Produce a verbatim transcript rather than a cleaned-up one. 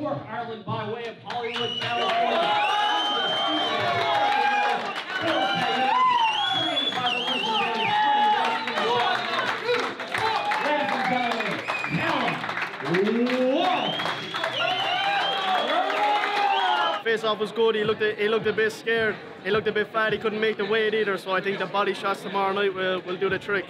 York, Ireland, by way of Hollywood, California. Trained by the legendary Callum. Walsh. Face-off was good. He looked a, he looked a bit scared. He looked a bit fat. He couldn't make the weight either. So I think the body shots tomorrow night will, will do the trick.